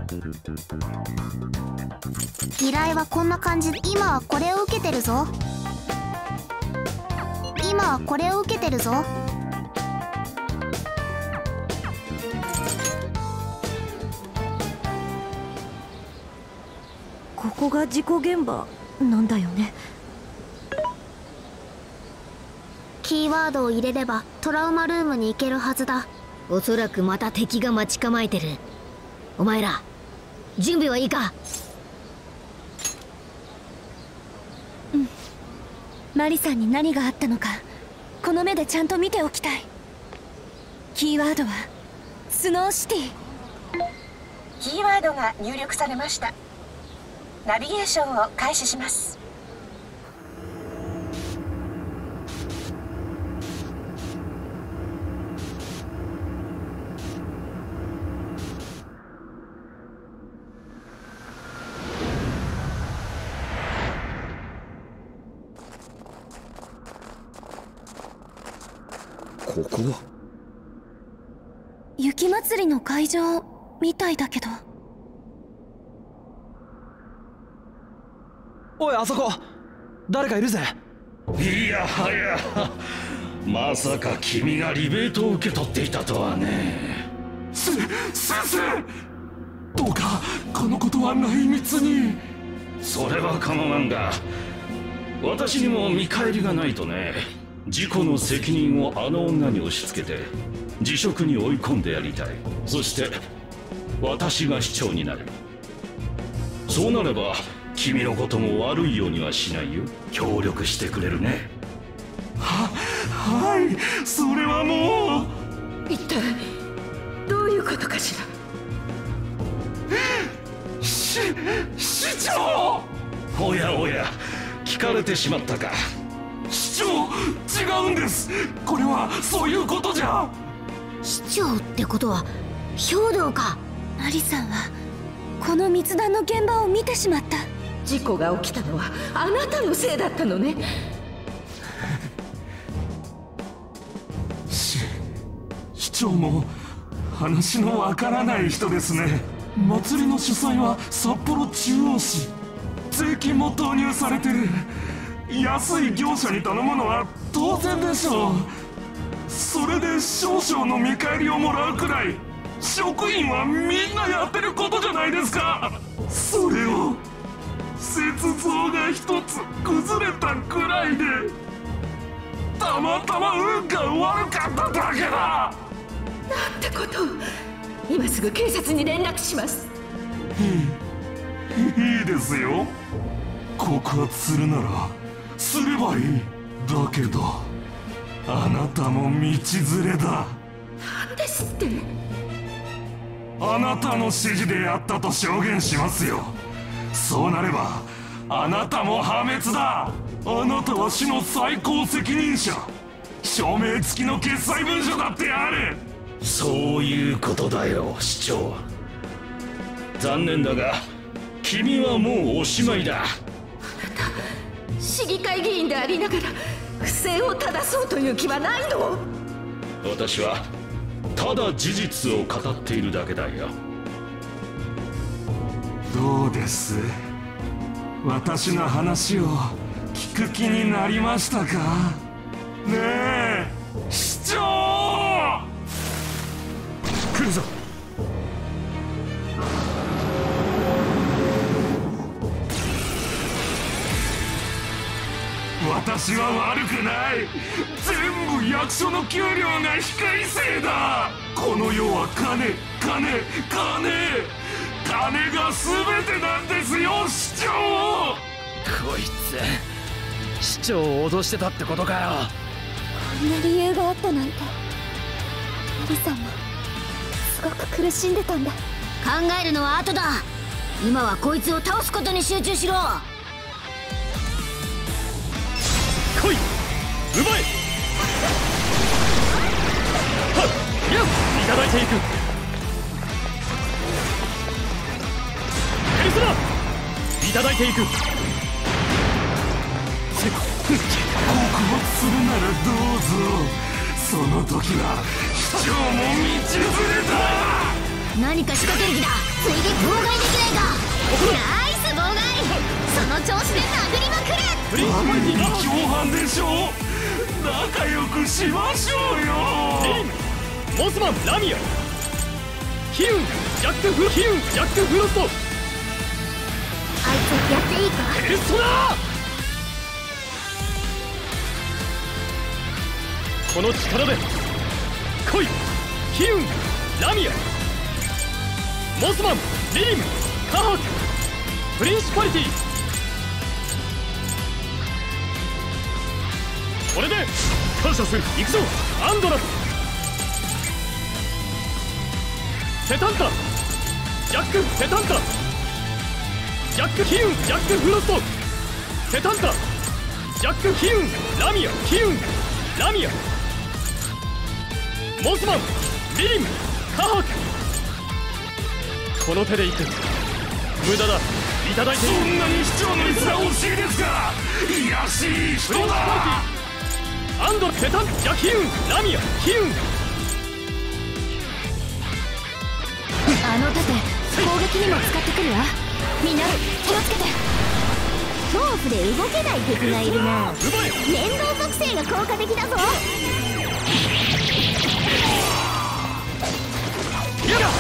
依頼はこんな感じ。今はこれを受けてるぞ。今はこれを受けてるぞ。 ここが事故現場なんだよね。 キーワードを入れればトラウマルームに行けるはずだ。 おそらくまた敵が待ち構えてる。お前ら準備はいいか？ うん。マリさんに何があったのかこの目でちゃんと見ておきたい。キーワードはスノーシティ。 キーワードが入力されました。ナビゲーションを開始します。 ここは雪まつりの会場みたいだけど。 おい、あそこ誰かいるぜ。 いやはや、まさか君がリベートを受け取っていたとはね。 先生、どうかこのことは内密に。 それは構わんが、私にも見返りがないとね。事故の責任をあの女に押し付けて辞職に追い込んでやりたい。そして私が市長になる。そうなれば君のことも悪いようにはしないよ。協力してくれるね。 はい、それはもう。 一体どういうことかしら。 市長。 おやおや、聞かれてしまったか。 市長、違うんです。これはそういうことじゃ。 市長ってことは兵道か。 マリさんはこの密談の現場を見てしまった。 事故が起きたのはあなたのせいだったのね。 市長も話のわからない人ですね。祭りの主催は札幌中央市。税金も投入されてる。安い業者に頼むのは当然でしょう。それで少々の見返りをもらうくらい職員はみんなやってることじゃないですか。それを雪像が一つ崩れたくらいでたまたま運が悪かっただけだ。 なんてことを。今すぐ警察に連絡します。 いいですよ。告発するならすればいい。だけどあなたも道連れだ。 なんですって。 あなたの指示でやったと証言しますよ。そうなればあなたも破滅だ。あなたは市の最高責任者。証明付きの決裁文書だってある。 そういうことだよ、市長。残念だが君はもうおしまいだ。 市議会議員でありながら不正を正そうという気はないの？ 私はただ事実を語っているだけだよ。 どうです？私の話を聞く気になりましたか？ねえ市長。 来るぞ。 私は悪くない。全部役所の給料が低いせいだ。この世は金が全てなんですよ、市長。 こいつ市長を脅してたってことかよ。 こんな理由があったなんて。マリさんもすごく苦しんでたんだ。 考えるのは後だ。今はこいつを倒すことに集中しろ。 来い、奪え。はっ、やっ、いただいていく。エリスラいただいていく。 告発するならどうぞ。その時は市長も道連れだ。 何か仕掛ける気だ。追撃砲がに共犯でしょ。仲良くしましょうよ。 モスマンラミア、キウンジャックフロスト、 あいつやっていいか。 ペルソナ。この力で来い。キウンラミア、モスマンリリムカハクプリンシパリティ。これで感謝する。行くぞアンドラス、セタンタジャックセタンタジャックキウンジャックフロスト、セタンタジャックキウンラミア、キウンラミア、モスマンリリムカハク。この手でいく。無駄だ。いただいている。 そんなに市長の逸話惜しいですか。いやしい人だ。 アンドセタンジャキウンラミアキウン。 あの盾攻撃にも使ってくるわ。みんな気をつけて。 恐怖で動けない敵がいるな。 奪え。 連動属性が効果的だぞ。 やだ。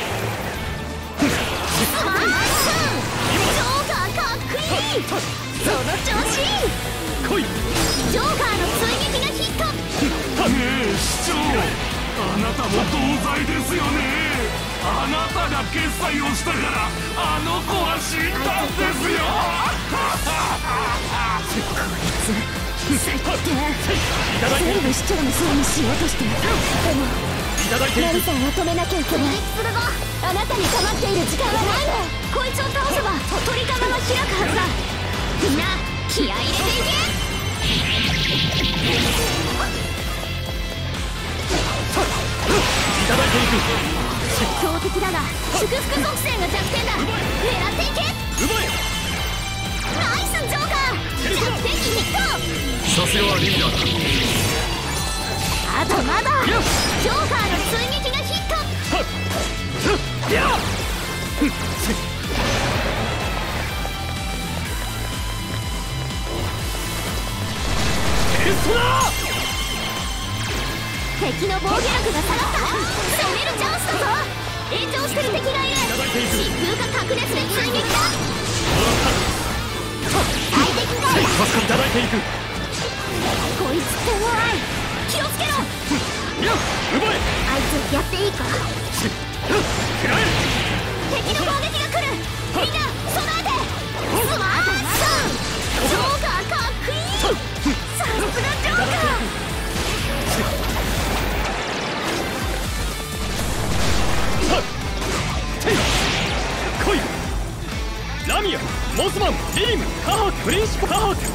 スマッシュ。ジョーカーかっこいい。その調子。 来い。 ジョーカーの追撃がヒット。 ねえ市長、あなたも同罪ですよね。あなたが決済をしたからあの子は死んだんですよ。 最低。全部市長のせいにしようとしてる。でもいただいていく。 マリさんは止めなきゃいけない。 するぞ。 あなたに構っている時間はないの。 こいつを倒せば鳥かごが開くはずだ。みんな気合い入れていけ。 いただいていく。 強敵だが祝福属性が弱点だ。狙っていけ。 奪え。 ナイスジョーカー。弱点にヒット。 さすがはリーダーあとまだ。ジョーカーの追撃がヒット。 だ。やっ。ペルソナ。 敵の防御力が下がった。攻めるチャンスだぞ。炎上してる敵がいる。疾風が白熱で追撃だ。最適解だ。 助かいただいていく。 こいつ手強い。気をつけろ。 やっ。奪え。 あいつやっていいか。 食らえ。 敵の攻撃が来る。みんな備えて。スマッシュ。ジョーカーかっこいい。さすがジョーカー。 来い。ラミアモスマンリリムカハクプリンシパカハク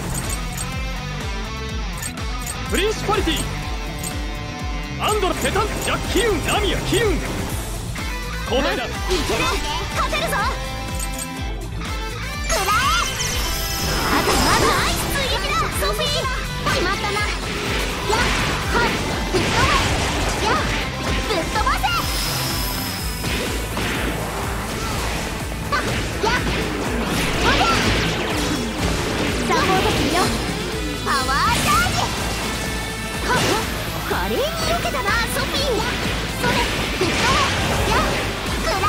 プリンシパリティアンドラセタンジャッキウンラミアキウン。交代だ。 いける。勝てるぞ。くらえ。あとまだ。ナイス追撃だソフィー。決まったな。やっはいぶっ飛べ。やっぶっ飛ばせ。やっおりゃサポートするよ。パワーチャージ。はっ華麗に避けたなソフィー。それぶっ飛べ。やっくら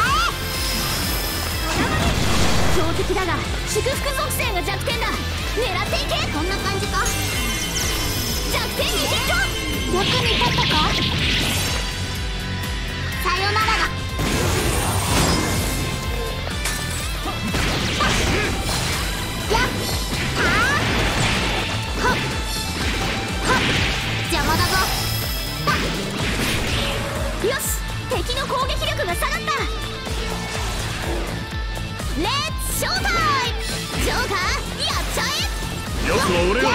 え。強敵だが祝福属性が弱点だ。狙っていけ。こんな感じか。弱点にヒット。役に立ったか。さよならだ。やっはっはっ邪魔だぞ。よし敵の攻撃力が下がった。レッツショータイム。ジョーカーやっちゃえ。 よくは俺が。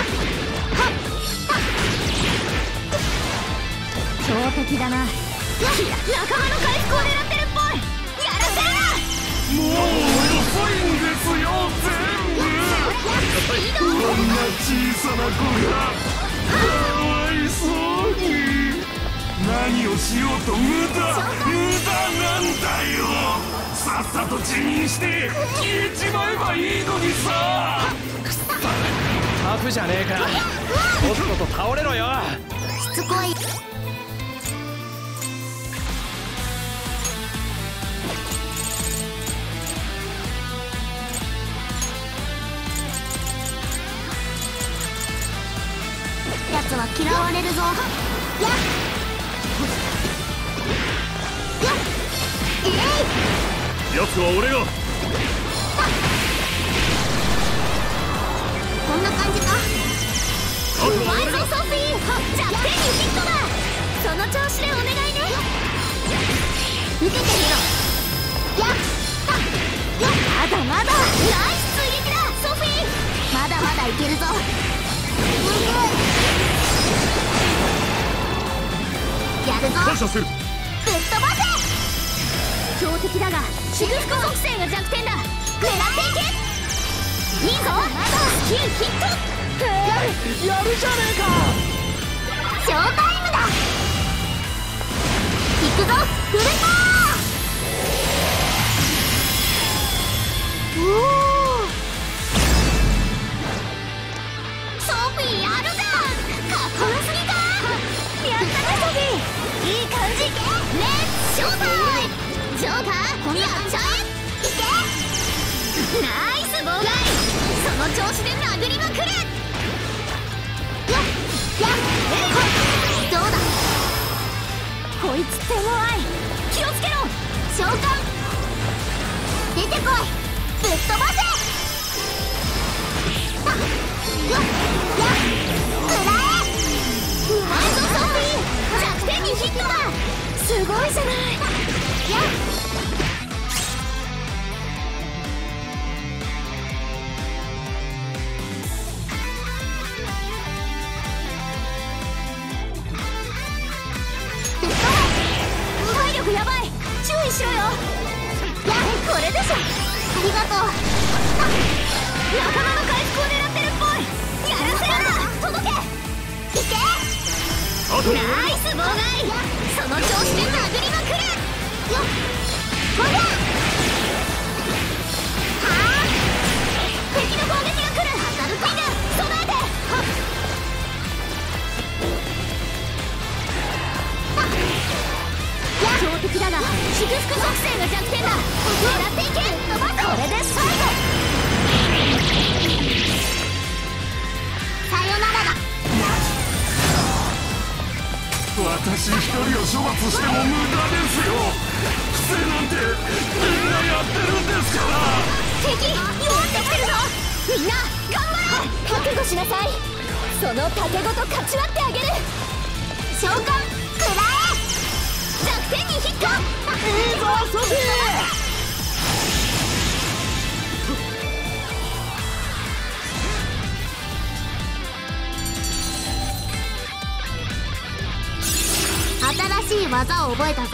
強敵だな。仲間の回復を狙ってるっぽい。やらせるな。 もう遅いんですよ全部。こんな小さな子がかわいそうに。何をしようと無駄なんだよ。さっさと辞任して消えちまえばいいのにさ。 タフじゃねえか。とっとと倒れろよ。 しつこい。やつは嫌われるぞ。やっやっやつは俺が。 こんな感じか。 あとはワイズソフィー弱点にヒットだ。その調子でお願いね。受けてみろ。やっやっまだまだ。ナイス追撃だソフィー。まだまだいけるぞ。やるぞ。 感謝する。 ぶっ飛ばせ。強敵だが祝福属性が弱点だ。狙っていけ。いいぞ。スキルヒット。 やるじゃねえか。 ショータイムだ。行くぞフルター。おおソフィーやるじゃん。かっこよすぎか。やったねソフィー。いい感じ。レッツショータイム。ジョーカーやっちゃえ。いけ。ナイス妨害。その調子で殴りまくれ。やっどうだ。こいつ手強い。気をつけろ。召喚出てこい。ぶっ飛ばせ。あっよっやっくらえ。うまいぞソフィー。弱点にヒットだ。すごいじゃない。やっ体力やばい。注意しろよ。やこれでしょ。ありがとう。仲間の回復を狙ってるっぽい。やらせるな。届け。いけ。ナイス妨害。その調子で殴りまくれ。よっほら。はあ敵の攻撃が来る。当たるか。備えて。強敵だが祝福属性が弱点だ。狙っていけ。これで最後。さよならだ。 私一人を処罰しても無駄ですよ。不正なんてみんなやってるんですから。 敵弱ってきてるぞ。みんな頑張れ。覚悟しなさい。その竹ごと勝ち割ってあげる。召喚くらえ。弱点にヒット。いいぞソフィー。新しい技を覚えたぞ。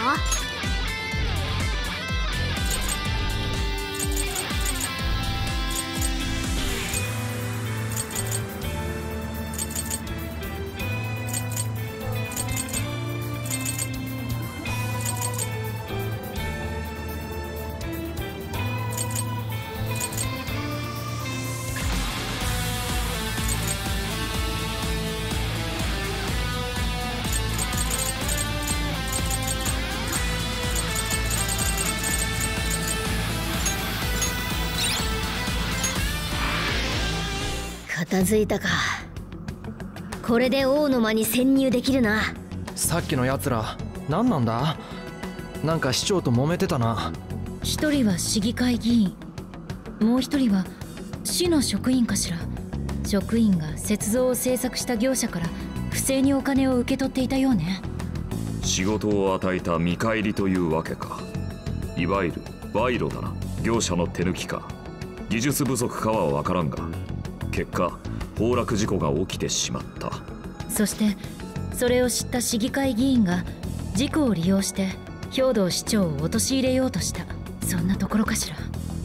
片付いたか。これで王の間に潜入できるな。 さっきのやつら何なんだ。なんか市長と揉めてたな。 一人は市議会議員、もう一人は市の職員かしら。職員が雪像を制作した業者から不正にお金を受け取っていたようね。 仕事を与えた見返りというわけか。いわゆる賄賂だな。業者の手抜きか技術不足かは分からんが、結果崩落事故が起きてしまった。 そしてそれを知った市議会議員が事故を利用して兵藤市長を陥れようとした。そんなところかしら。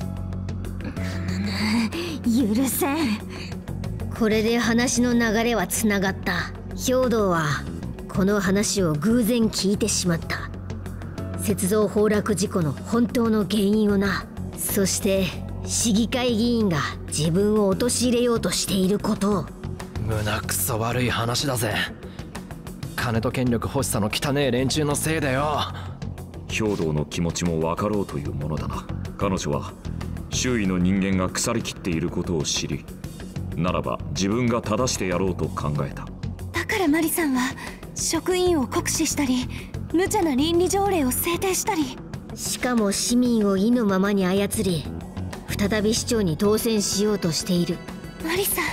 許せん。 これで話の流れはつながった。兵藤はこの話を偶然聞いてしまった。雪像崩落事故の本当の原因をな。そして市議会議員が自分を陥れようとしていることを。 胸くそ悪い話だぜ。金と権力欲しさの汚え連中のせいだよ。 兵道の気持ちも分かろうというものだな。彼女は周囲の人間が腐りきっていることを知り、ならば自分が正してやろうと考えた。 だからマリさんは職員を酷使したり、無茶な倫理条例を制定したり、 しかも市民を意のままに操り、再び市長に当選しようとしている。 マリさん、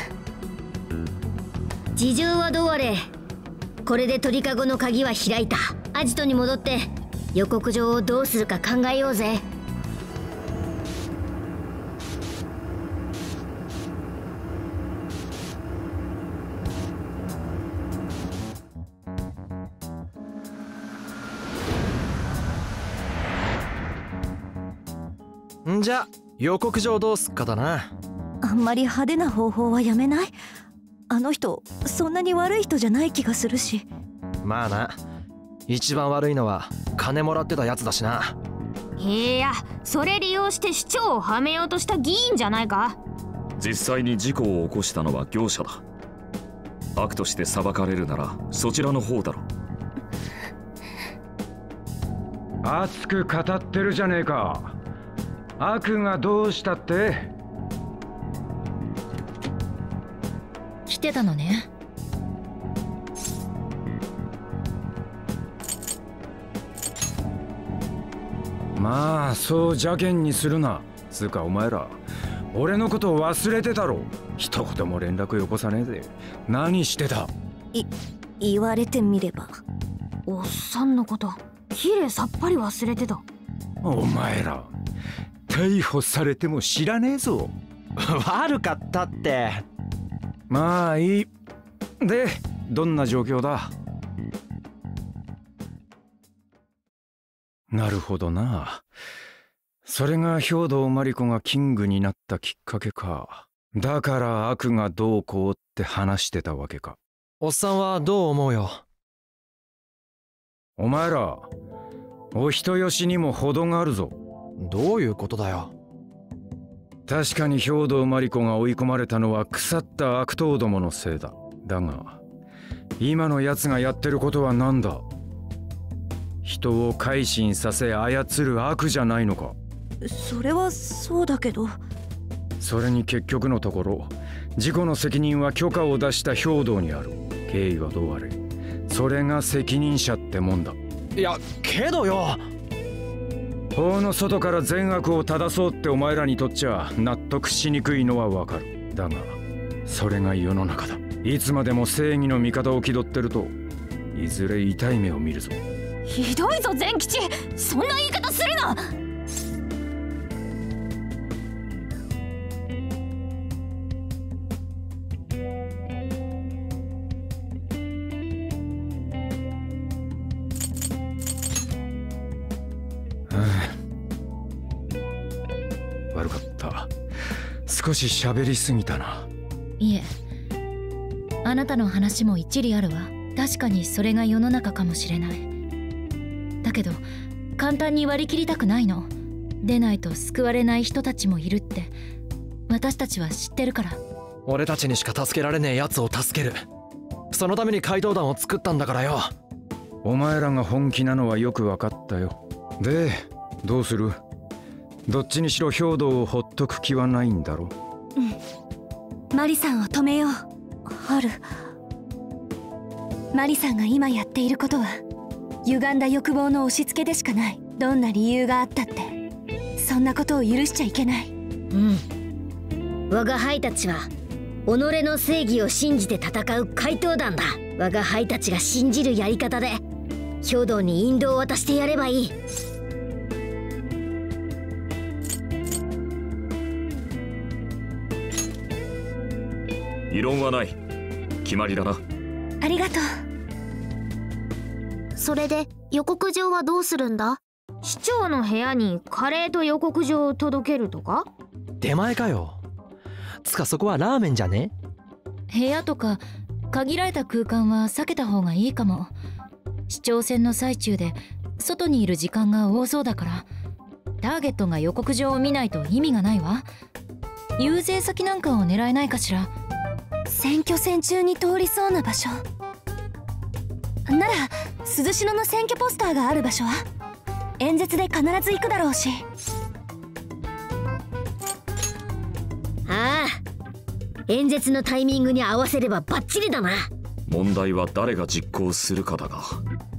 事情はどうあれ、これで鳥かごの鍵は開いた。アジトに戻って予告状をどうするか考えようぜ。 んじゃ予告状どうすっかだな。 あんまり派手な方法はやめない？あの人そんなに悪い人じゃない気がするし。 まあな、一番悪いのは金もらってたやつだしな。 いや、それ利用して市長をはめようとした議員じゃないか。 実際に事故を起こしたのは業者だ。悪として裁かれるならそちらの方だろ。 熱く語ってるじゃねえか。悪がどうしたって？ 来てたのね。 まあそう邪険にするな。つうかお前ら俺のことを忘れてたろ。一言も連絡よこさねえで何してた？ 言われてみれば。 おっさんのこときれいさっぱり忘れてた。 お前ら逮捕されても知らねえぞ。 悪かったって。 まあいい。でどんな状況だ？なるほどな。それが兵道真理子がキングになったきっかけか。だから悪がどうこうって話してたわけか。 おっさんはどう思うよ？ お前らお人よしにも程があるぞ。 どういうことだよ？ 確かに兵道真理子が追い込まれたのは腐った悪党どものせいだ。だが今の奴がやってることは何だ？人を改心させ操る悪じゃないのか？ それはそうだけど。 それに結局のところ事故の責任は許可を出した兵道にある。経緯はどうあれそれが責任者ってもんだ。 いやけどよ、 法の外から善悪を正そうってお前らにとっちゃ納得しにくいのはわかる。だがそれが世の中だ。いつまでも正義の味方を気取ってるといずれ痛い目を見るぞ。 ひどいぞ善吉、そんな言い方するな。 悪かった。少し喋りすぎたな。 いえ、あなたの話も一理あるわ。確かにそれが世の中かもしれない。だけど簡単に割り切りたくないの。出ないと救われない人たちもいるって私たちは知ってるから。 俺たちにしか助けられねえやつを助ける、そのために怪盗団を作ったんだからよ。 お前らが本気なのはよく分かったよ。でどうする？どっちにしろ兵道をほっとく気はないんだろ？ うん、マリさんを止めよう。ハル、マリさんが今やっていることは歪んだ欲望の押し付けでしかない。どんな理由があったってそんなことを許しちゃいけない。 我が輩たちは己の正義を信じて戦う怪盗団だ。我が輩たちが信じるやり方で兵道に引導を渡してやればいい。 異論はない。決まりだな。 ありがとう。それで予告状はどうするんだ？市長の部屋にカレーと予告状を届けるとか？ 出前かよ。つかそこはラーメンじゃね？ 部屋とか限られた空間は避けた方がいいかも。市長選の最中で外にいる時間が多そうだから、ターゲットが予告状を見ないと意味がないわ。遊説先なんかを狙えないかしら。 選挙戦中に通りそうな場所なら、鈴代の選挙ポスターがある場所は演説で必ず行くだろうし。 ああ、演説のタイミングに合わせればバッチリだな。 問題は誰が実行するかだが。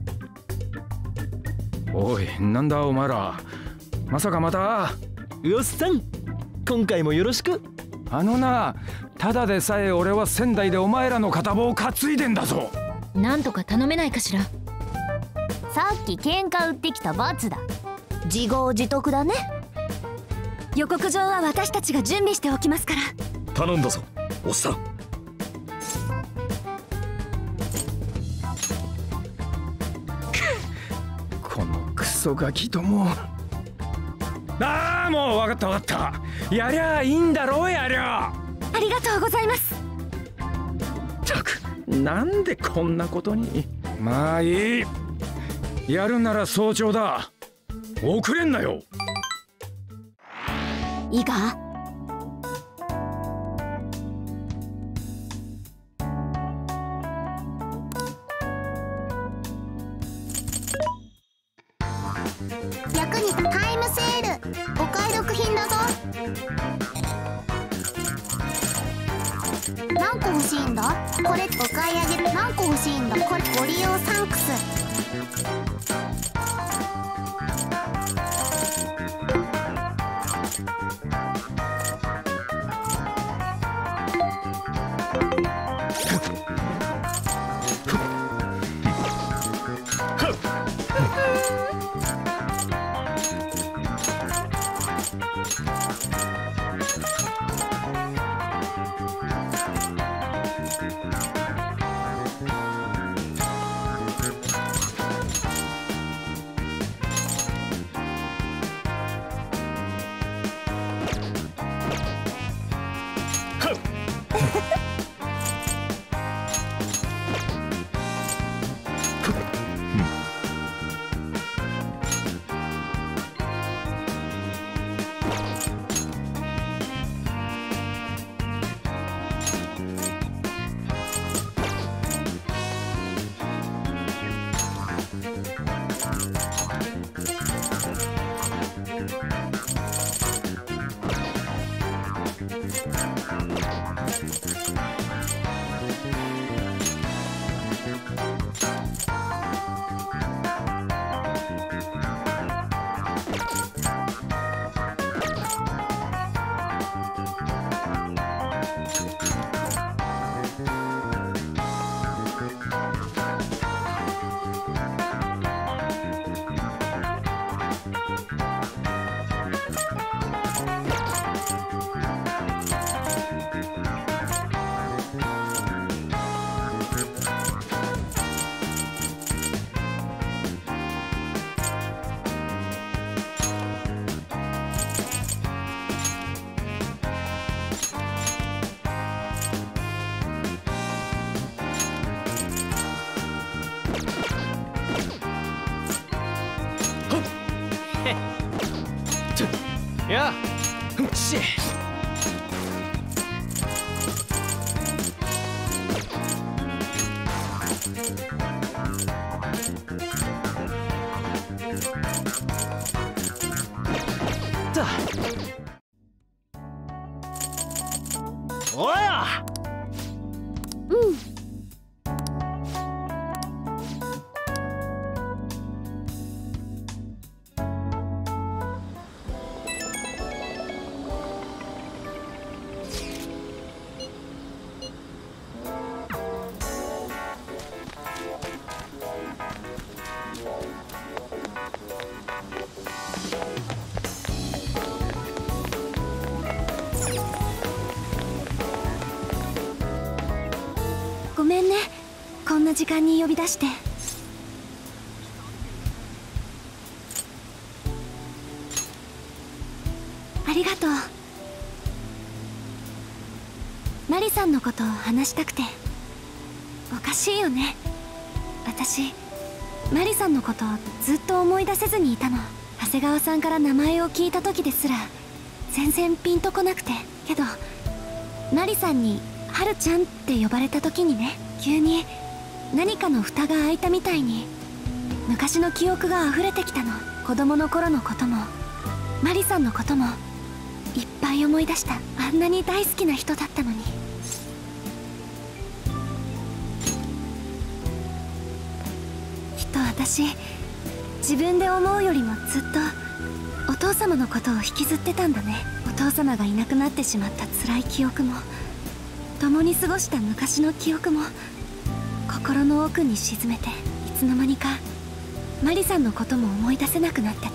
おい、なんだお前ら、まさかまた。 よっさん、今回もよろしく。 ただでさえ俺は仙台でお前らの片棒を担いでんだぞ。 なんとか頼めないかしら。 さっき喧嘩売ってきた罰だ。自業自得だね。 予告状は私たちが準備しておきますから。 頼んだぞ、おっさん。 このクソガキども。ああ、もう分かった分かった。やりゃいいんだろう、やりゃ。 ありがとうございます。 ったく、なんでこんなことに。まあいい、やるなら早朝だ。遅れんなよ。 いいか。役にタイムセール、お買い得品だぞ。何個欲しいんだ。これお買い上げ。何個欲しいんだ。これご利用サンクス。 やあ、しだ。おや。 ごめんね、こんな時間に呼び出して。ありがとう。マリさんのことを話したくて。おかしいよね、私マリさんのことをずっと思い出せずにいたの。長谷川さんから名前を聞いた時ですら全然ピンとこなくて。けどマリさんにはるちゃんって呼ばれた時にね、急に何かの蓋が開いたみたいに昔の記憶が溢れてきたの。子供の頃のこともマリさんのこともいっぱい思い出した。あんなに大好きな人だったのに。きっと私、自分で思うよりもずっとお父様のことを引きずってたんだね。お父様がいなくなってしまった辛い記憶も、共に過ごした昔の記憶も心の奥に沈めて、いつの間にかマリさんのことも思い出せなくなってた。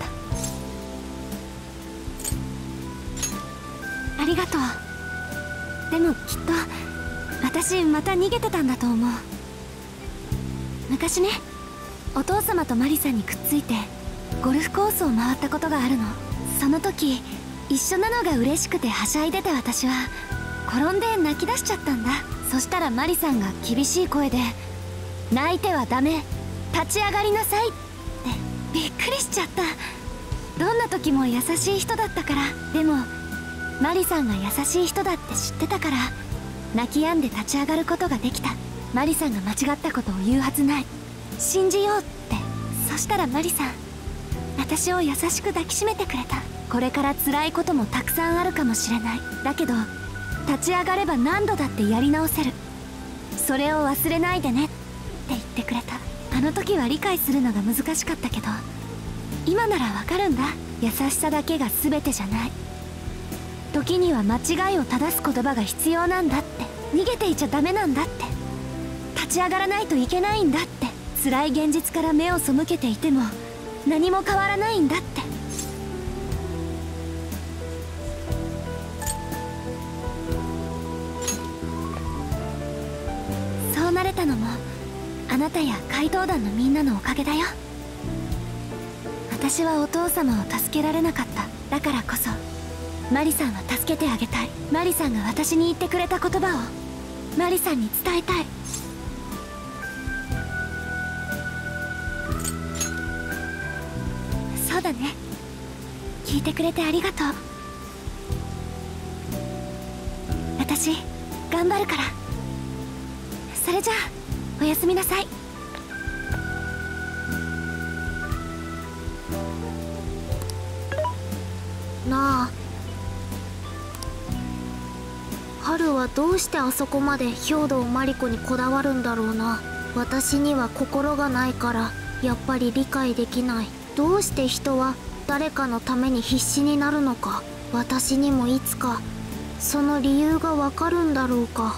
ありがとう。でもきっと私また逃げてたんだと思う。昔ね、お父様とマリさんにくっついてゴルフコースを回ったことがあるの。その時一緒なのが嬉しくてはしゃいでて、私は転んで泣き出しちゃったんだ。そしたらマリさんが厳しい声で「泣いてはダメ、立ち上がりなさい」ってびっくりしちゃった。どんな時も優しい人だったから。でもマリさんが優しい人だって知ってたから、泣き止んで立ち上がることができた。マリさんが間違ったことを言うはずない、信じようって。そしたらマリさん、私を優しく抱きしめてくれた。これから辛いこともたくさんあるかもしれない。だけど立ち上がれば何度だってやり直せる。それを忘れないでねって言ってくれた。あの時は理解するのが難しかったけど、今ならわかるんだ。優しさだけが全てじゃない。時には間違いを正す言葉が必要なんだって。逃げていちゃダメなんだって。立ち上がらないといけないんだって。辛い現実から目を背けていても何も変わらないんだって。そうなれたのもあなたや怪盗団のみんなのおかげだよ。私はお父様を助けられなかった。だからこそマリさんは助けてあげたい。マリさんが私に言ってくれた言葉をマリさんに伝えたい。そうだね。聞いてくれてありがとう。私頑張るから。それじゃあおやすみなさい。 なあ、春はどうしてあそこまで兵藤真理子にこだわるんだろうな。私には心がないからやっぱり理解できない。どうして人は誰かのために必死になるのか。私にもいつかその理由がわかるんだろうか。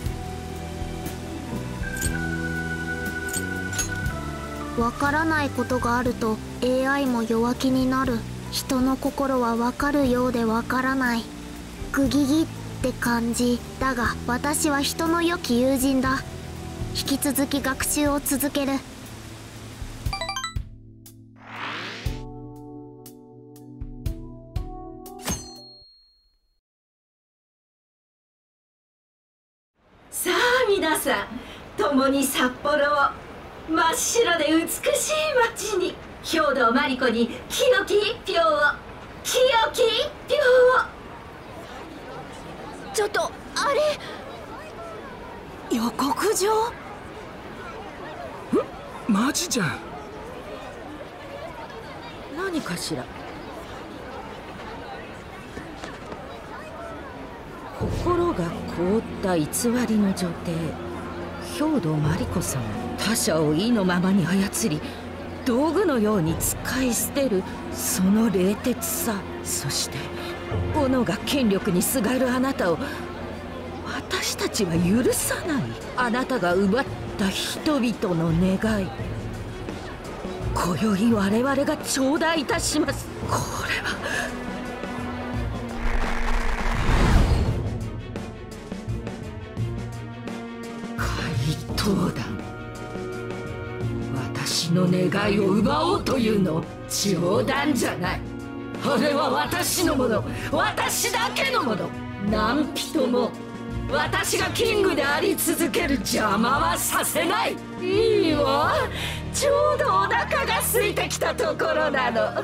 わからないことがあると AI も弱気になる。人の心はわかるようでわからない。グギギって感じ。だが私は人の良き友人だ。引き続き学習を続ける。 さあ皆さん、共に札幌を真っ白で美しい街に、兵藤真理子に清き一票を、清き一票を。 ちょっとあれ、予告状？ マジじゃん。 何かしら。心が凍った偽りの女帝兵藤真理子さん、他者を意のままに操り道具のように使い捨てるその冷徹さ、そして斧が権力にすがるあなたを私たちは許さない。あなたが奪った人々の願い、今宵我々が頂戴いたします。これは怪盗団、私の願いを奪おうというの冗談じゃない。あれは私のもの、私だけのもの。何人も私がキングであり続ける邪魔はさせない。いいわ、ちょうどお腹が空いてきたところなの。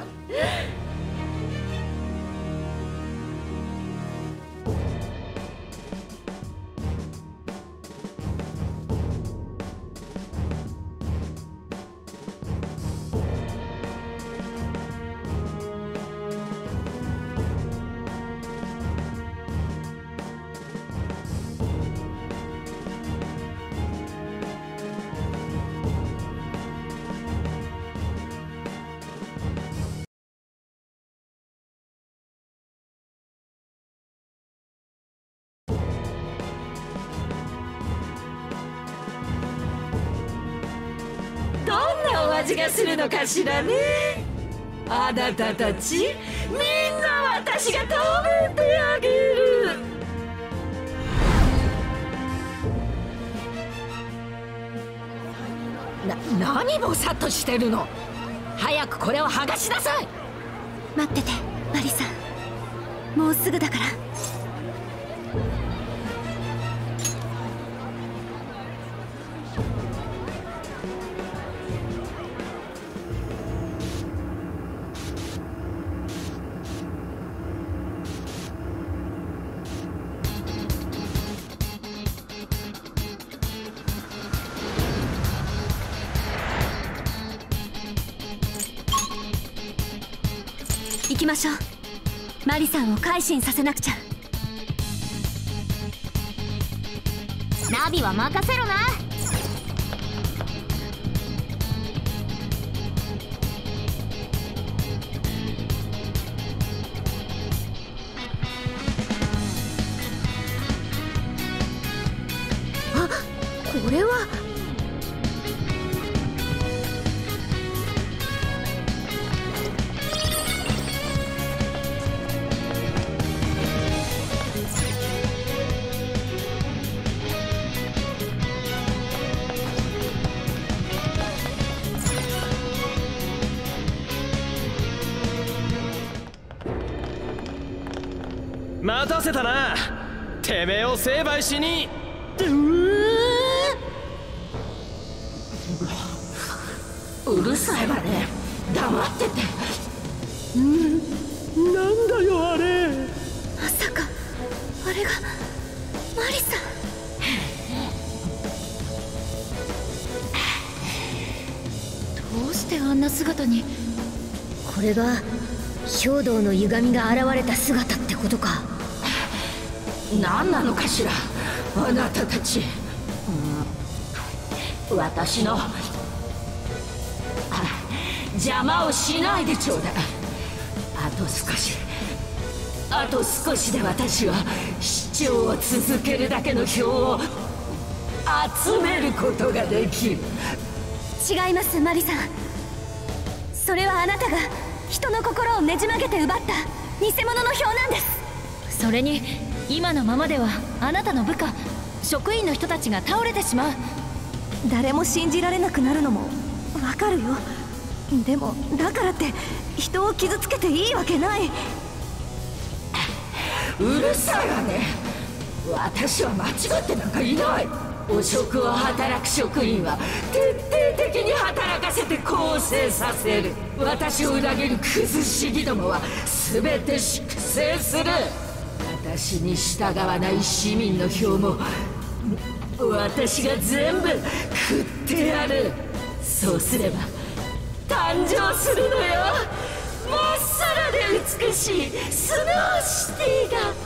味がするのかしらね。あなたたちみんな私が食べてあげる。何ぼさっとしてるの。早くこれを剥がしなさい。 待っててマリさん、もうすぐだから。行きましょう。マリさんを改心させなくちゃ。 ナビは任せろな。 あ、これは。 待たせたな。てめえを成敗しに。 うるさいわね。黙ってて。 なんだよあれ。 まさかあれがマリさん。 どうしてあんな姿に。 これが兵道の歪みが現れた姿ってことか。 何なのかしらあなたたち。私の邪魔をしないでちょうだい。あと少しで私は市長を続けるだけの票を集めることができる。 違いますマリさん。それはあなたが人の心をねじ曲げて奪った偽物の票なんです。 それに今のままではあなたの部下職員の人たちが倒れてしまう。 誰も信じられなくなるのもわかるよ。でもだからって人を傷つけていいわけない。 うるさいわね。私は間違ってなんかいない。汚職を働く職員は徹底的に働かせて更生させる。私を裏切るクズ市議どもは全て粛清する。私に従わない市民の票も私が全部食ってやる。そうすれば誕生するのよ。まっさらで美しいスノーシティが。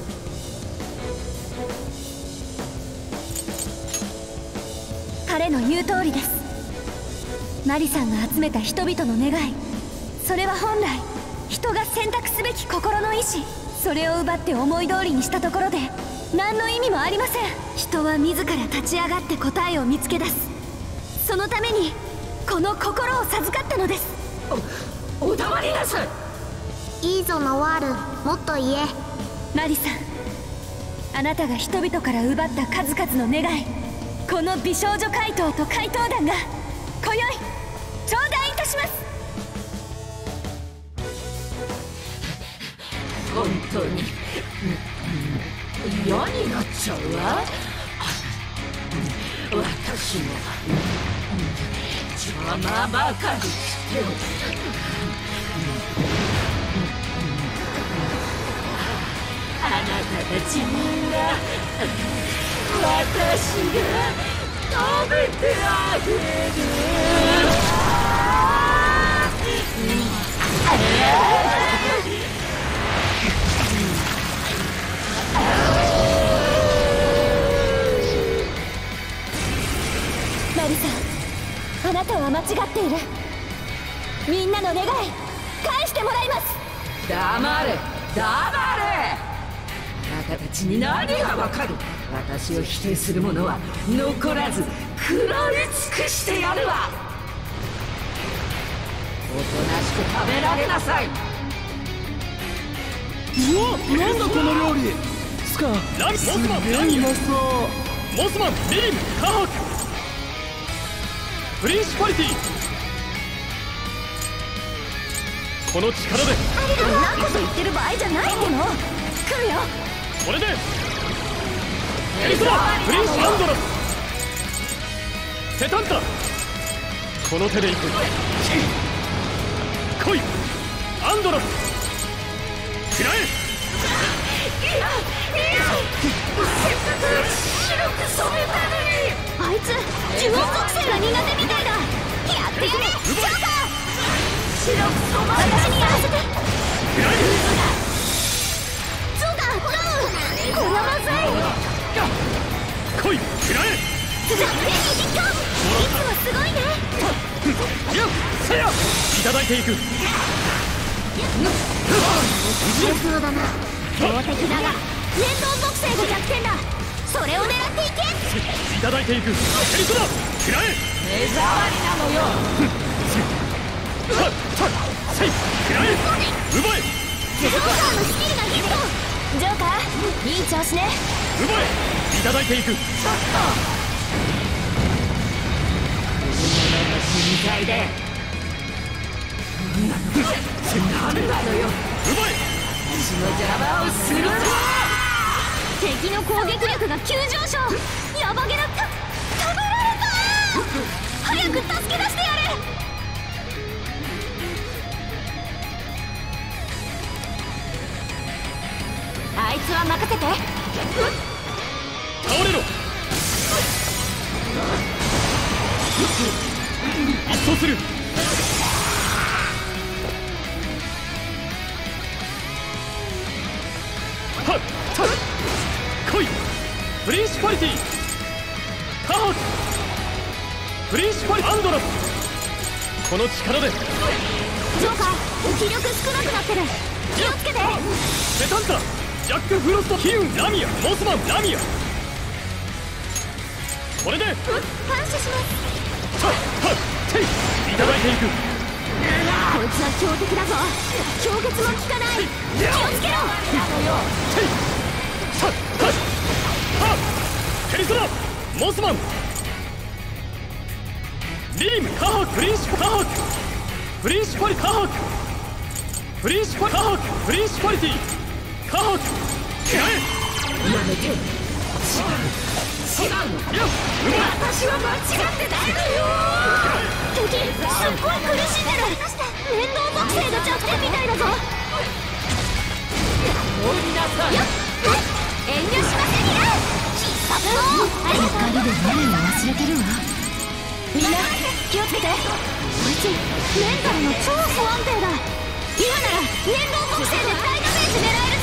彼の言う通りです。マリさんが集めた人々の願い、それは本来人が選択すべき心の意志。それを奪って思い通りにしたところで何の意味もありません。人は自ら立ち上がって答えを見つけ出す。そのためにこの心を授かったのです。 お黙りなさい。 いいぞノワール、もっと言え。 マリさん、あなたが人々から奪った数々の願い、この美少女怪盗と怪盗団が今宵頂戴いたします。 本当に嫌になっちゃうわ。私も邪魔ばかりしてあなたたちみんな私が食べてあげる。 マリさん、あなたは間違っている。みんなの願い返してもらいます。 黙れ黙れ。あなたたちに何がわかる。私を否定する者は残らず食らい尽くしてやるわ。 おとなしく食べられなさい。 うわ、なんだこの料理。スカ、ラミ、モスマン、ラミ、うまそう。モスマン、リリム、カハク、プリンシパリティ。この力でそんなこと言ってる場合じゃないっての。来るよ。 これでエリソラ、プリンシアンドラス、セタンタ。この手でいく。来いアンドラス、食らえ。 白く染めたのに。あいつ呪文属性が苦手みたいだ。やってやれジョーカー。白く染まれ、私にやらせて。ジョーカー、これはまずい。 来い食らえ。 ザ・フレニー実況、いつもすごいね。 やっせや、いただいていく。 強そうだな。強敵だが連動属性が弱点だ。それを狙っていけ。 いただいていく。エリソラ、食らえ。 目障りなのよ。 せい、食らえ。奪え。 ジョーカーのスキルがヒット。ジョーカー、いい調子ね。 奪え。いただいていく。 みたいでなんなのよ。 奪え。 私の邪魔をするぞ。 敵の攻撃力が急上昇。ヤバゲラ、食べられた。早く助け出してやれ。あいつは任せて。 倒れろ。一掃する。はっはっ、来いプリンシパリティ、カハク、プリンシパリアンドラス。この力で。 ジョーカー、気力少なくなってる。気をつけて。 セタンタ、ジャック・フロスト、キウン、ラミア、モスマン、ラミア。これで感謝します。 はっはっ、てい、いただいていく。 こいつは強敵だぞ。氷結も効かない。気をつけろ。 てい、はっはっはっ、ペリソラ、モスマン、リリム、カハク、プリンシパ、カハク、プリンシパリ、カハク、プリンシパリ、カハク、プリンシパリティ、カハク、食らえ。 やめて。違うの。 やっ、うまい。 私は間違ってないのよ。 敵、すっごい苦しんでる。連動属性が弱点みたいだぞ。 降りなさい。 遠慮しませんよ。必殺のありがとう。 怒りで前を忘れてるわ。 みんな気をつけて。こいつメンタルの超不安定だ。今なら連動属性で大ダメージ狙えるぞ。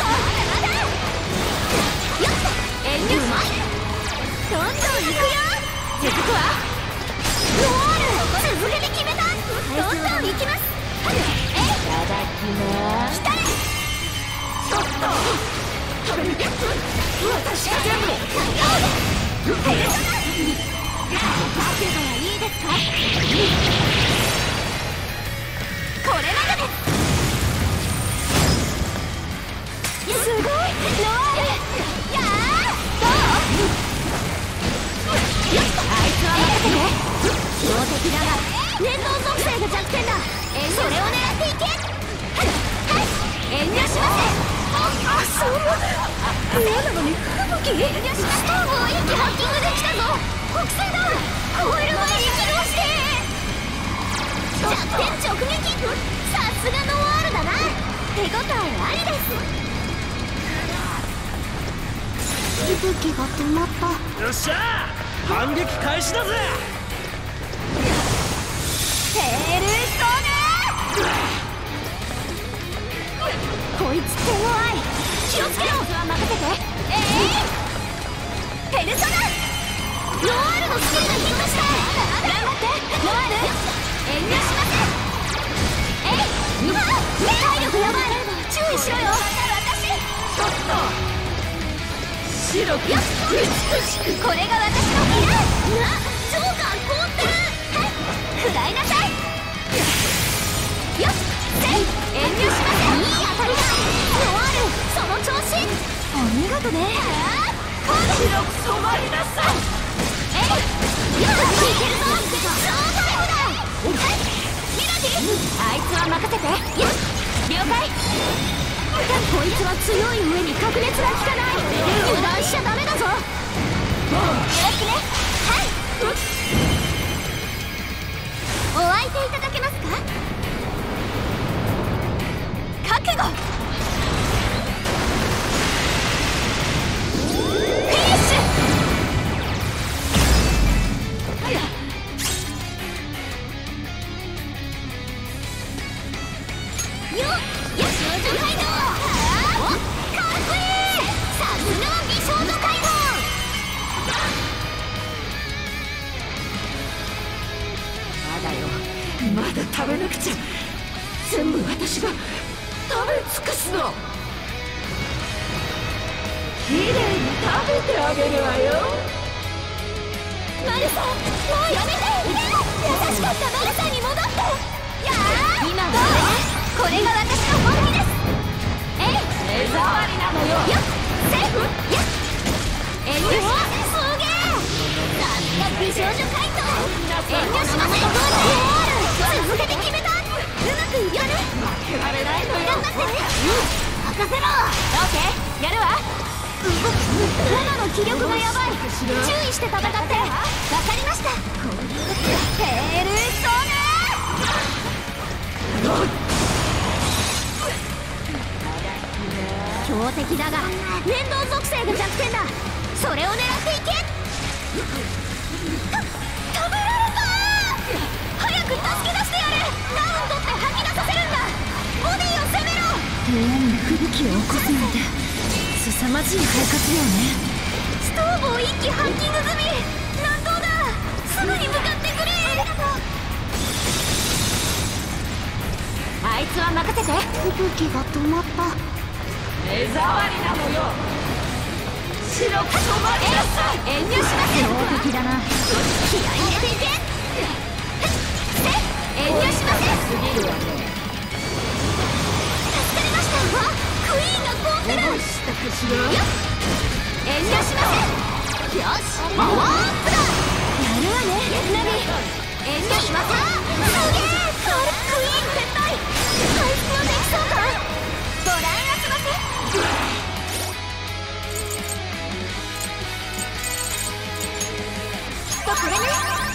よっ、遠慮しまい。どんどん行くよ。続くわ。ノワール、続けて決めた。どんどん行きます。えい、いただきます。来たれ。ちょっと私が全部負けたらいいですか。これまでです。すごいノワール。やあ、どう。あいつは任せて。強敵だが連動属性が弱点だ。それを狙っていけ。遠慮しません。そう嫌なのに吹雪。ストーブを一気ハッキングできたぞ。北西だ。超える前に起動して。弱点直撃。さすがノワールだな。手応えありです。息吹が止まった。 よっしゃー、反撃開始だぜ。 テールストーム。こいつ手強い。気をつけろ。任せて。ペルソナ。ノワールのスキルがヒットした。頑張ってノワール。遠慮しません。体力やばい。注意しろよ。私ちょっと白く美しく。これが私の未来。ジョーカー凍ってる。食らいなさい。 入します。いい当たりだ。ノワール、その調子。お見事ね。白く染まりなさい。よし、いけるぞ。ショータイムだ。ミラティ、あいつは任せて。よし、了解。こいつは強い上に確熱が効かない。油断しちゃダメだぞ。よろしくね。はい。お相手いただけますか。覚悟。フィニッシュ。よっ、少女街道。かっこいい。さすがは美少女街道。 まだよ、まだ食べなくちゃ。全部私が食べ尽くすの。きれいに食べてあげるわよ。 マルさん、もうやめて。優しかったマルさんに戻って。やあ、今はこれが私の本気です。 目障りなのよ。 よっ、セーフ。よっ、遠慮しません。すげえ。さすが美少女怪盗。遠慮しません。続けて決めた。うまくいかね。 負けられないのよ。 頑張ってね。任せろ。オッケー、やるわ。ママの気力がやばい。注意して戦って。わかりました。ヘルソナ。強敵だが連動属性が弱点だ。それを狙っていけ。食べられた。早く助け出してやれ。ダウン取って吐き出させるんだ。ボディを攻めろ。 部屋に吹雪を起こすなんて凄まじい肺活量ね。 ストーブを一気ハッキング済み。難攻だ。すぐに向かってくれ。ありがとう。あいつは任せて。吹雪が止まった。 目障りなのよ。白く染まりなさい。 遠慮しません。強敵だな。気合い入れていけ。遠慮しません。助かりました。わ、クイーンが凍ってる。よっ、遠慮しません。よし、パワーアップだ。やるわね、ナビ。遠慮しません。すげえ。クイーン撤退。回復はできそうか。ご覧あそばせ。これね。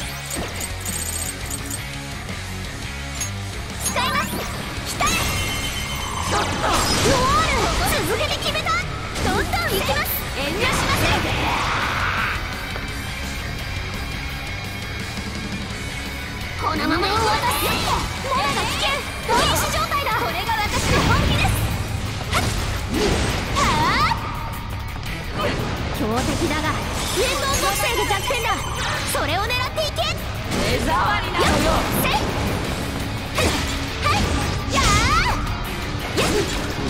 使います。北へ。ノワール、続けて決めた。どんどん行きます。遠慮しません。このまま行くわ。モラが危険。停止状態だ。これが私の本気です。強敵だが連動属性が弱点だ。それを狙っていけ。 目障りなのよ。 せい。はい。やあ。よし。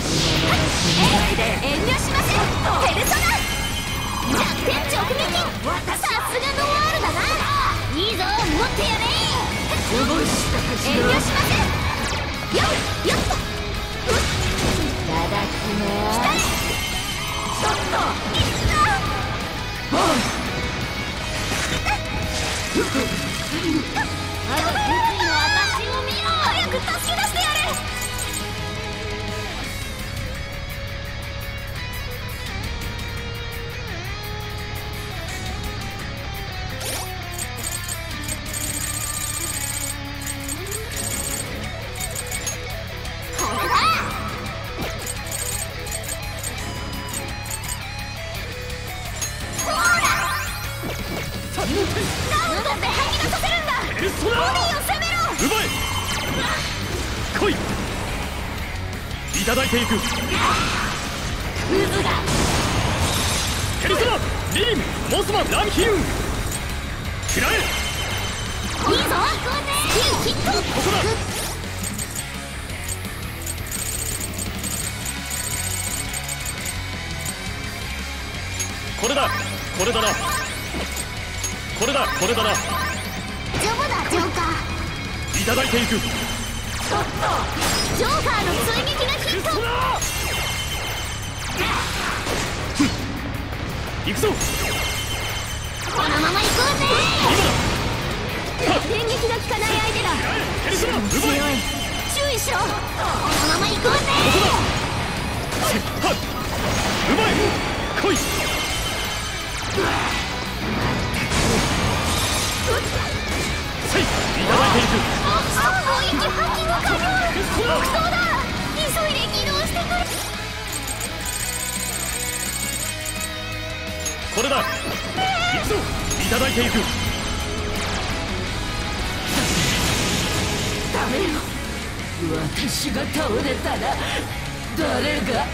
遠慮しません。ペルソナ。弱点直撃。さすがノワールだな。いいぞ、持ってやれ。遠慮しません。よっよっと。いただきます。北へ。ちょっと。いった。あの敵の私を見ろ。早く助け出してやれ。これだ。ダウン取って吐き出させるんだ。ボディを攻めろ。 奪え。来い。いただいていく。クズだ。 ペルソナ、リリン、モスマン、ラミヒュン。食らえ。 いいぞ。スキルヒット。 ここだ。これだ。これだな。これだ。これだな。 ジョブだ、ジョーカー。 いただいていく。 ジョーカーの追撃がヒット。 行くぞ。 このまま行こうぜ。電撃が効かない相手だ。しかも強い。注意しろ。このまま行こうぜ。 うまい。来い。せい、いただいていく。 攻撃ハッキング完了。木刀だ。急いで起動してくれ。 これだ。行くぞ。いただいていく。 ダメよ。私が倒れたら誰が。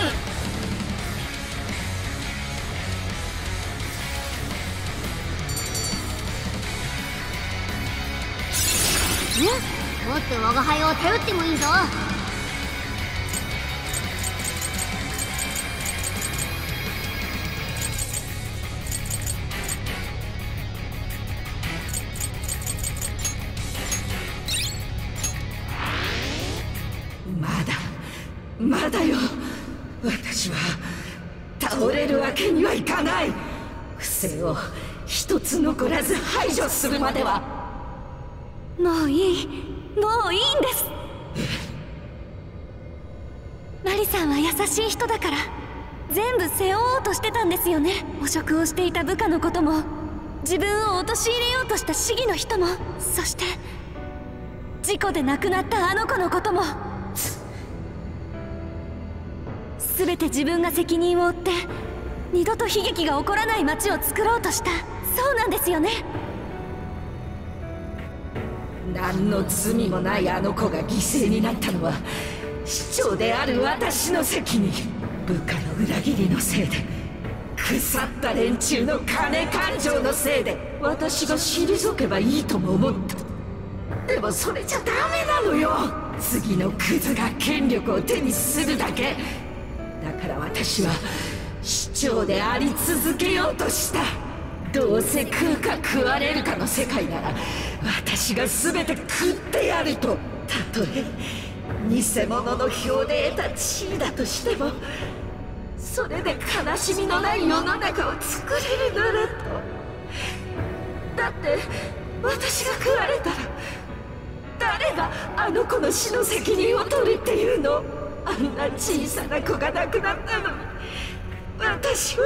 もっと我が輩を頼ってもいいぞ。 まだよ。私は倒れるわけにはいかない。不正を一つ残らず排除するまでは。 もういいんですマリさんは優しい人だから全部背負おうとしてたんですよね。汚職をしていた部下のことも、自分を陥れようとした市議の人も、そして事故で亡くなったあの子のことも、全て自分が責任を負って二度と悲劇が起こらない街を作ろうとした。そうなんですよね。 何の罪もないあの子が犠牲になったのは市長である私の責任。部下の裏切りのせいで、腐った連中の金勘定のせいで私が退けばいいとも思った。でもそれじゃダメなのよ。次のクズが権力を手にするだけだから私は市長であり続けようとした。どうせ食うか食われるかの世界なら私が全て食ってやると。たとえ偽物の票で得た地位だとしても、それで悲しみのない世の中を作れるならと。だって私が食われたら誰があの子の死の責任を取るっていうの。あんな小さな子が亡くなったのに私は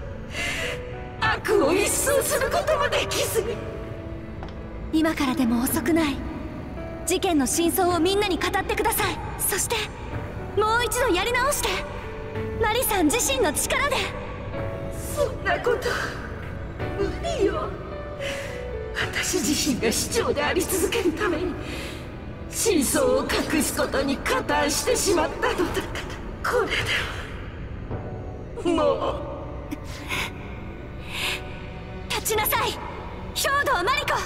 悪を一掃することもできずに。 今からでも遅くない。事件の真相をみんなに語ってください。そしてもう一度やり直して、マリさん自身の力で。 そんなこと無理よ。私自身が市長であり続けるために真相を隠すことに加担してしまったのだから。これではもう。 立ちなさい、兵藤マリコ。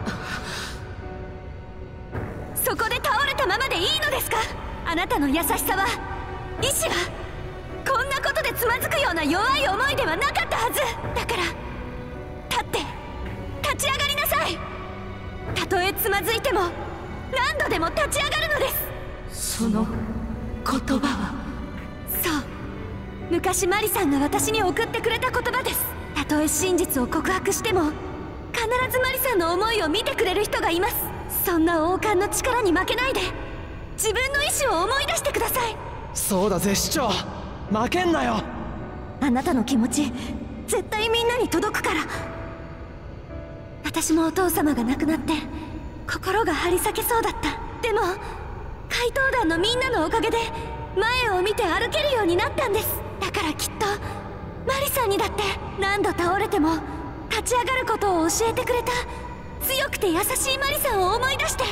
そこで倒れたままでいいのですか。あなたの優しさは、意志はこんなことでつまずくような弱い思いではなかったはずだから、立って立ち上がりなさい。たとえつまずいても何度でも立ち上がるのです。 その言葉は。 そう、昔マリさんが私に送ってくれた言葉です。たとえ真実を告白しても必ずマリさんの思いを見てくれる人がいます。そんな王冠の力に負けないで自分の意志を思い出してください。 そうだぜ市長、負けんなよ。 あなたの気持ち絶対みんなに届くから。私もお父様が亡くなって心が張り裂けそうだった。でも怪盗団のみんなのおかげで前を見て歩けるようになったんです。だからきっとマリさんにだって何度倒れても立ち上がることを教えてくれた強くて優しいマリさんを思い出して。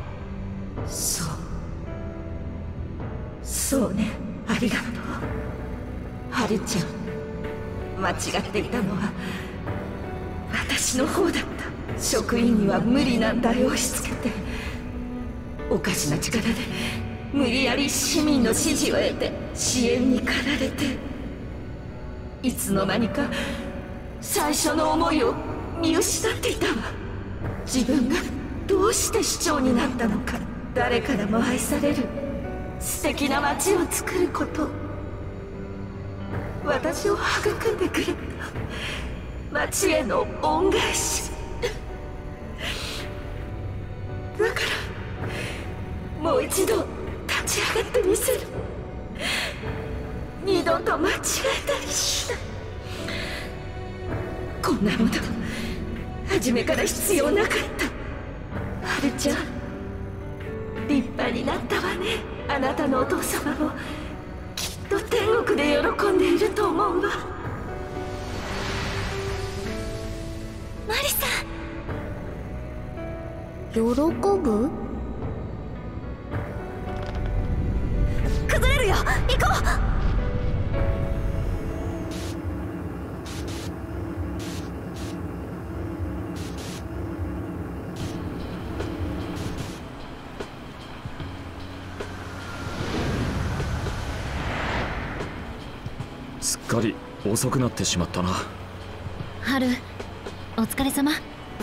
そうね、ありがとうハルちゃん。間違っていたのは私の方だった。職員には無理難題を押し付けて、おかしな力で無理やり市民の支持を得て支援に駆られて、いつの間にか最初の思いを見失っていたわ。自分がどうして市長になったのか。 誰からも愛される素敵な街を作ること、私を育んでくれた街への恩返しだから、もう一度立ち上がってみせる。二度と間違えたりしない。こんなもの初めから必要なかった。はるちゃん、立派になったわね。あなたのお父様もきっと天国で喜んでいると思うわ。 マリさん、 喜ぶ？ 崩れるよ、行こう。 すっかり遅くなってしまったな。 春、お疲れ様。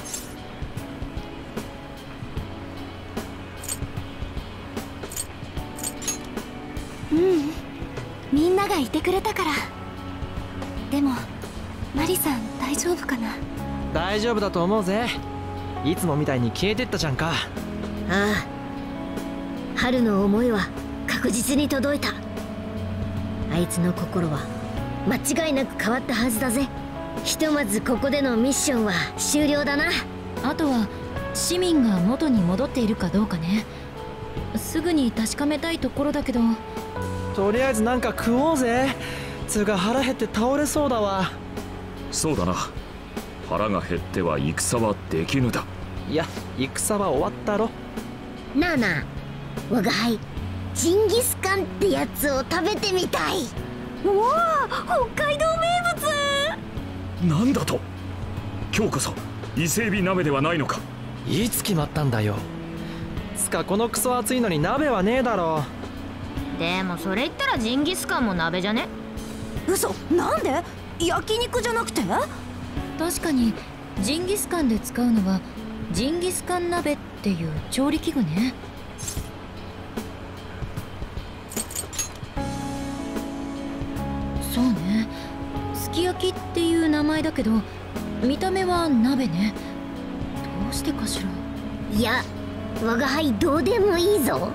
みんながいてくれたから。でもマリさん大丈夫かな？ 大丈夫だと思うぜ。いつもみたいに消えてったじゃんか。 ああ、春の思いは確実に届いた。あいつの心は間違いなく変わったはずだぜ。ひとまずここでのミッションは終了だな。 あとは市民が元に戻っているかどうかね。すぐに確かめたいところだけど。 とりあえずなんか食おうぜ。つうか腹減って倒れそうだわ。 そうだな、腹が減っては戦はできぬだ。 いや、戦は終わったろ。 なあなあ、我が輩ジンギスカンってやつを食べてみたい。 おお、北海道名物。 なんだと？今日こそ伊勢海老鍋ではないのか？ いつ決まったんだよ。つかこのクソ暑いのに鍋はねえだろ。 でもそれ言ったらジンギスカンも鍋じゃね？嘘、なんで？焼肉じゃなくて？ 確かにジンギスカンで使うのはジンギスカン鍋っていう調理器具ね。そうね、すき焼きっていう名前だけど見た目は鍋ね。どうしてかしら。 いや、我が輩どうでもいいぞ。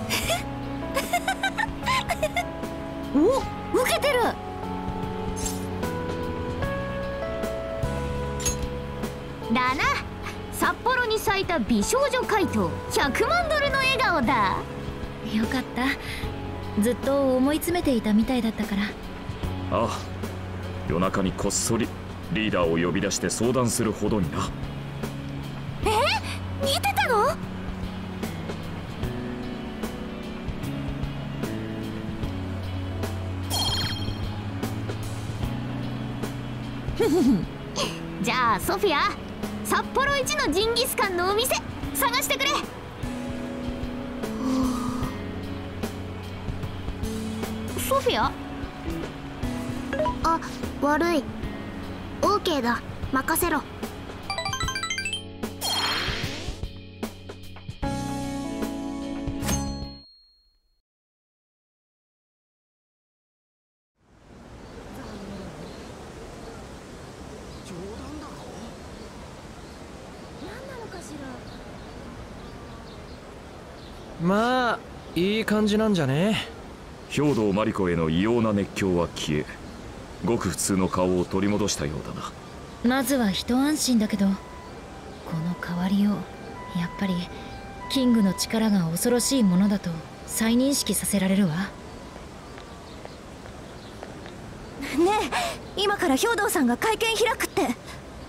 お、ウケてる。だな、札幌に咲いた美少女怪盗100万ドルの笑顔だ。 よかった、ずっと思い詰めていたみたいだったから。 ああ、夜中にこっそりリーダーを呼び出して相談するほどにな。 見てたの？じゃあソフィア、札幌一のジンギスカンのお店探してくれ。ソフィア？ あ、悪い。 OK だ、任せろ。 まあいい感じなんじゃね。 兵藤真理子への異様な熱狂は消え、ごく普通の顔を取り戻したようだな。 まずは一安心だけど、この変わりよう、やっぱりキングの力が恐ろしいものだと再認識させられるわ。 ねえ、今から兵藤さんが会見開くって。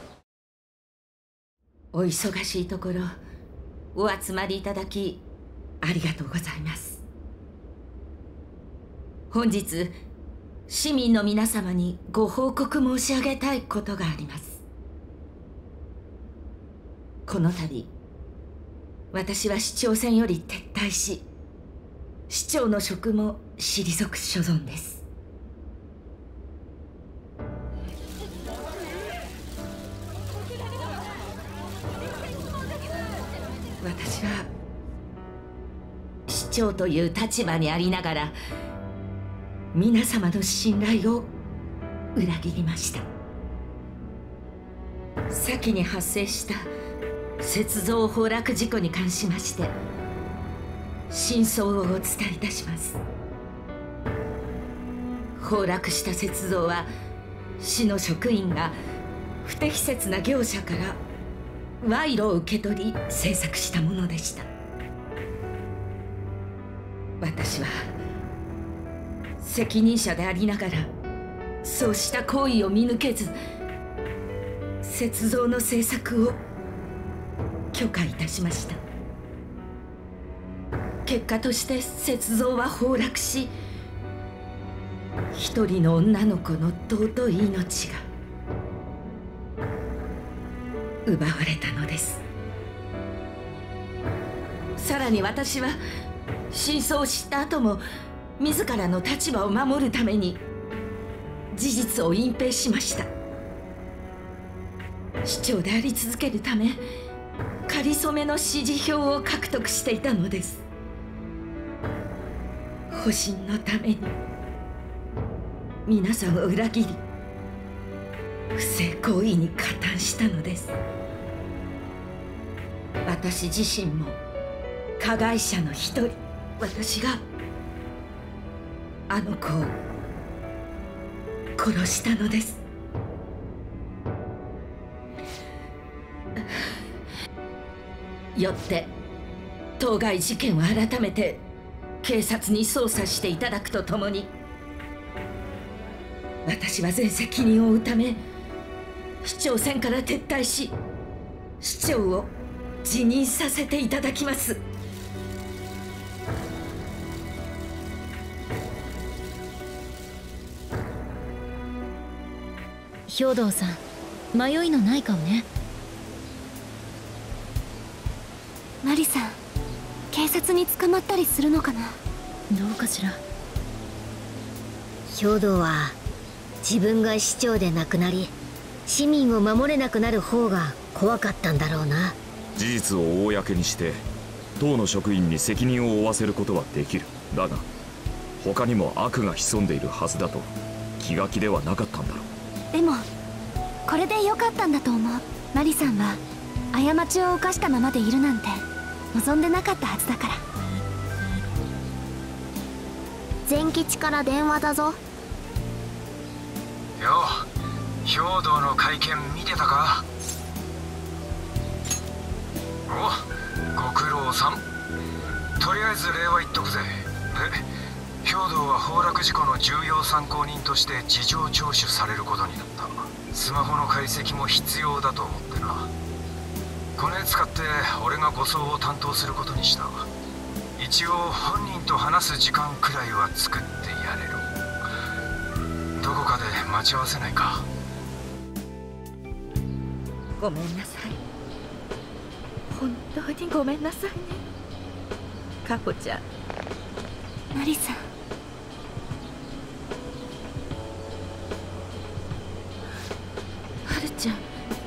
お忙しいところお集まりいただきありがとうございます。本日市民の皆様にご報告申し上げたいことがあります。この度私は市長選より撤退し、市長の職も退く所存です。私は長という立場にありながら皆様の信頼を裏切りました。先に発生した雪像崩落事故に関しまして真相をお伝えいたします。崩落した雪像は市の職員が不適切な業者から賄賂を受け取り制作したものでした。私は責任者でありながらそうした行為を見抜けず雪像の制作を許可いたしました。結果として雪像は崩落し一人の女の子の尊い命が奪われたのです。さらに私は真相を知った後も自らの立場を守るために事実を隠蔽しました。市長であり続けるためかりそめの支持票を獲得していたのです。保身のために皆さんを裏切り不正行為に加担したのです。私自身も加害者の一人。私があの子を殺したのです。よって当該事件を改めて警察に捜査していただくとともに私は全責任を負うため市長選から撤退し市長を辞任させていただきます。 兵藤さん、迷いのない顔ね。 マリさん、警察に捕まったりするのかな。 どうかしら。 兵藤は自分が市長で亡くなり市民を守れなくなる方が怖かったんだろうな。 事実を公にして党の職員に責任を負わせることはできる。だが他にも悪が潜んでいるはずだと気が気ではなかったんだろう。 でもこれで良かったんだと思う。マリさんは過ちを犯したままでいるなんて望んでなかったはずだから。 善吉から電話だぞ。 よう、兵藤の会見見てたか。お、ご苦労さん。とりあえず礼は言っとくぜ。兵藤は崩落事故の重要参考人として事情聴取されることになった。スマホの解析も必要だと思ってな。これ使って俺が護送を担当することにした。一応本人と話す時間くらいは作ってやれる。どこかで待ち合わせないか。 ごめんなさい。本当にごめんなさいね、カホちゃん。 マリさん、 ハルちゃん、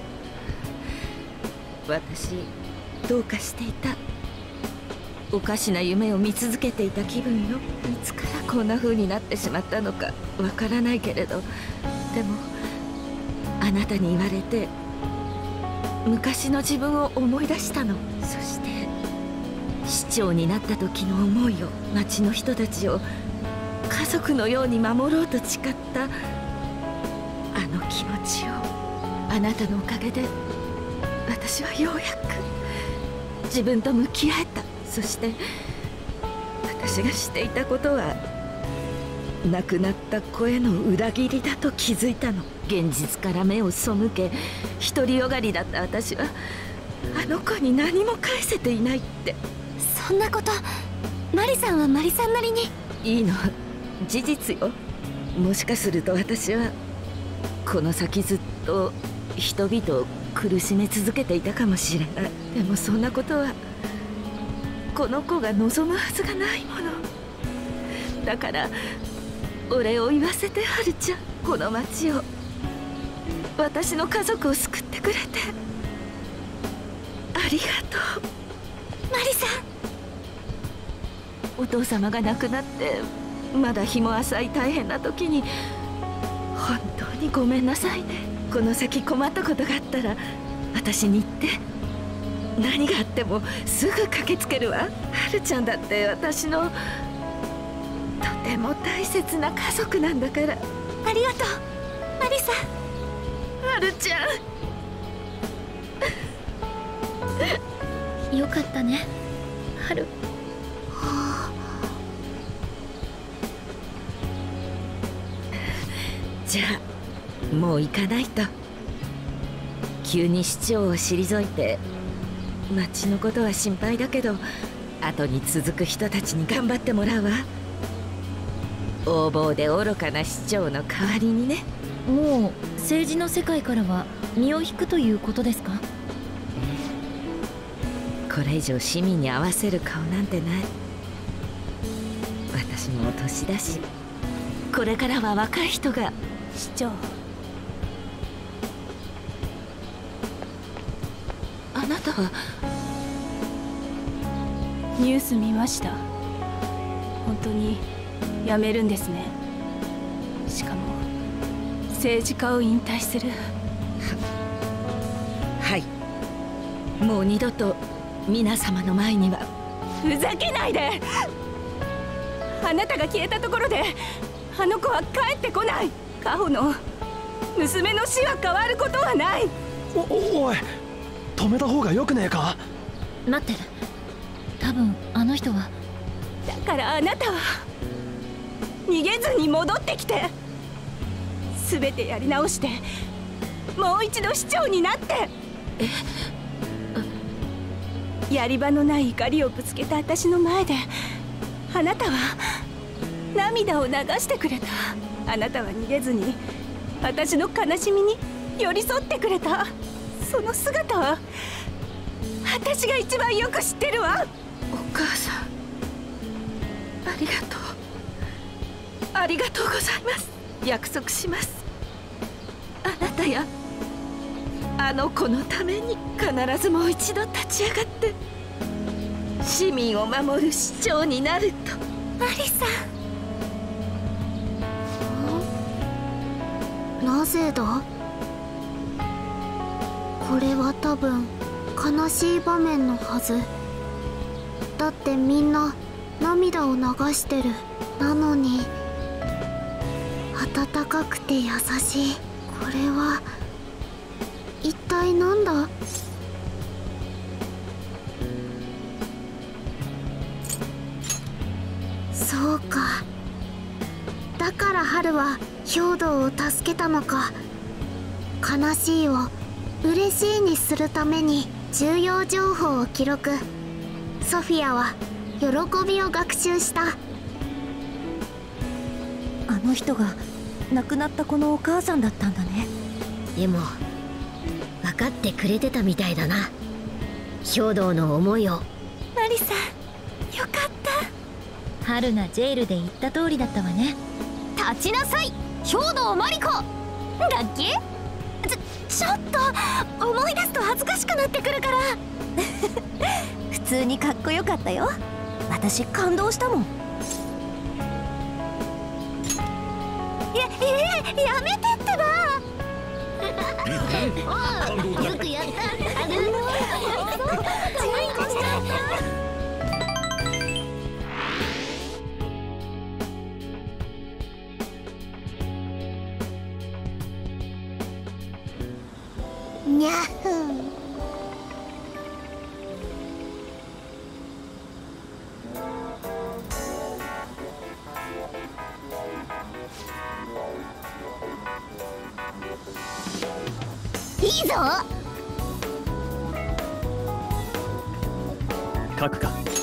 私どうかしていた。おかしな夢を見続けていた気分よ。いつからこんな風になってしまったのかわからないけれど、でもあなたに言われて昔の自分を思い出したの。そして市長になった時の思いを、町の人たちを家族のように守ろうと誓ったあの気持ちをあなたのおかげで私はようやく自分と向き合えた。そして私がしていたことは亡くなった子への裏切りだと気づいたの。現実から目を背け独りよがりだった私はあの子に何も返せていないって。 そんなことマリさんはマリさんなりに。 いいの、事実よ。もしかすると私はこの先ずっと人々を苦しめ続けていたかもしれない。でもそんなことはこの子が望むはずがないものだから、お礼を言わせて、ハルちゃん。この町を、私の家族を救ってくれてありがとう。 マリさん、 お父様が亡くなってまだ日も浅い大変な時に本当にごめんなさいね。この先困ったことがあったら私に言って。何があってもすぐ駆けつけるわ。はるちゃんだって私のとても大切な家族なんだから。 ありがとうマリサ。 はるちゃんよかったねはる。 じゃあもう行かないと。急に市長を退いて町のことは心配だけど後に続く人たちに頑張ってもらうわ。横暴で愚かな市長の代わりにね。 もう政治の世界からは身を引くということですか？ これ以上市民に合わせる顔なんてない。私も年だしこれからは若い人が。 市長、 あなたはニュース見ました。本当に辞めるんですね。しかも政治家を引退する。 はい、もう二度と皆様の前には。 ふざけないで。あなたが消えたところであの子は帰ってこない。カホの娘の死は変わることはない。 おい止めた方がよくねえか？ 待って、多分あの人は。 だからあなたは逃げずに戻ってきて全てやり直してもう一度市長になって。やり場のない怒りをぶつけた私の前であなたは涙を流してくれた。あなたは逃げずに私の悲しみに寄り添ってくれた。その姿は私が一番よく知ってるわ。 お母さんありがとう。ありがとうございます。約束します。あなたやあの子のために必ずもう一度立ち上がって市民を守る市長になると。 マリさん。 なぜだ？これは多分悲しい場面のはず。だってみんな涙を流してる。なのに温かくて優しい。これは一体なんだ？そうか、だから春は兵道を助けたのか。悲しいを嬉しいにするために重要情報を記録。ソフィアは喜びを学習した。 あの人が亡くなった子のお母さんだったんだね。でも分かってくれてたみたいだな、兵道の思いを。 マリさん、よかった。 春がジェイルで言った通りだったわね。 立ちなさい兵道マリコ。だっけ？ ちょっと思い出すと恥ずかしくなってくるから普通にかっこよかったよ。私感動したもん。 やめてってばよくやった。 にゃふん。 いいぞ。 書くか。